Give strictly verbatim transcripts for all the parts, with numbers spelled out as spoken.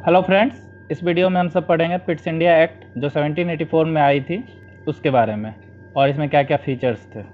Hello friends, इस video में हम सब पढ़ेंगे पिट्स इंडिया एक्ट जो सेवनटीन एटी फोर में आई थी उसके बारे में और इसमें क्या क्या फीचर्स थे।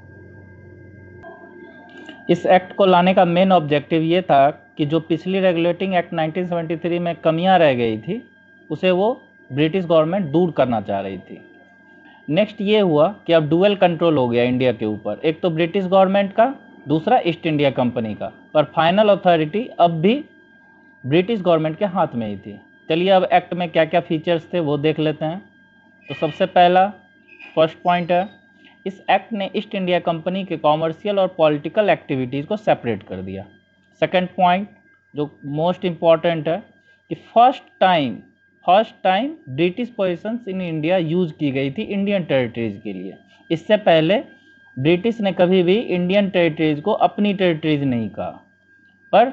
इस एक्ट को लाने का मेन ऑब्जेक्टिव ये था कि जो पिछली regulating act nineteen seventy three में कमियां रह गई थी उसे वो ब्रिटिश गवर्नमेंट दूर करना चाह रही थी। नेक्स्ट ये हुआ कि अब डुअल कंट्रोल हो गया इंडिया के ऊपर, एक तो ब्रिटिश गवर्नमेंट का, दूसरा ईस्ट इंडिया कंपनी का, पर फाइनल अथॉरिटी अब भी ब्रिटिश गवर्नमेंट के हाथ में ही थी। चलिए अब एक्ट में क्या क्या फीचर्स थे वो देख लेते हैं। तो सबसे पहला फर्स्ट पॉइंट है, इस एक्ट ने ईस्ट इंडिया कंपनी के कॉमर्शियल और पॉलिटिकल एक्टिविटीज़ को सेपरेट कर दिया। सेकंड पॉइंट जो मोस्ट इम्पॉर्टेंट है कि first time first time British positions in India use की गई थी इंडियन टेरिटरीज के लिए। इससे पहले ब्रिटिश ने कभी भी इंडियन टेरिटरीज को अपनी टेरिटरीज नहीं कहा, पर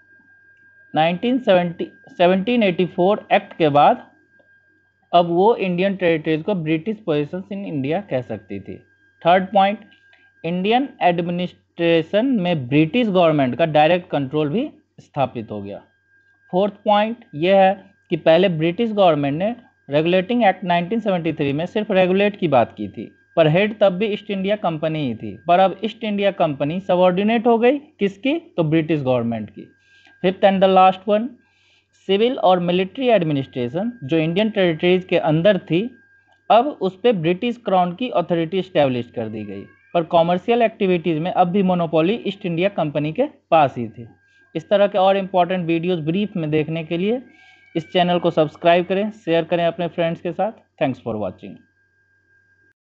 सेवनटीन एटी फोर एक्ट के बाद अब वो इंडियन टेरिटरीज को ब्रिटिश पोजीशंस इन इंडिया कह सकती थी। थर्ड पॉइंट, इंडियन एडमिनिस्ट्रेशन में ब्रिटिश गवर्नमेंट का डायरेक्ट कंट्रोल भी स्थापित हो गया। फोर्थ पॉइंट ये है कि पहले ब्रिटिश गवर्नमेंट ने regulating act nineteen seventy three में सिर्फ रेगुलेट की बात की थी, पर हेड तब भी ईस्ट इंडिया कंपनी ही थी। पर अब ईस्ट इंडिया कंपनी सबऑर्डिनेट हो गई, किसकी? तो ब्रिटिश गवर्नमेंट की। Fifth and the last one, civil और मिलिट्री एडमिनिस्ट्रेशन जो इंडियन टेरिटरीज के अंदर थी, अब उस पर ब्रिटिश क्राउन की अथॉरिटी इस्टेब्लिश कर दी गई, पर कॉमर्शियल एक्टिविटीज़ में अब भी मोनोपोली ईस्ट इंडिया कंपनी के पास ही थी। इस तरह के और इम्पॉर्टेंट वीडियोस ब्रीफ में देखने के लिए इस चैनल को सब्सक्राइब करें, शेयर करें अपने फ्रेंड्स के साथ। Thanks for watching.